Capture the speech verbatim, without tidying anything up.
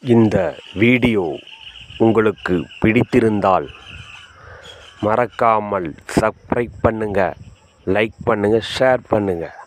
இந்த வீடியோ உங்களுக்கு பிடித்திருந்தால் மறக்காமல் சப்ஸ்கிரைப் பண்ணுங்கள், லைக் பண்ணுங்கள், ஷேர் பண்ணுங்கள்.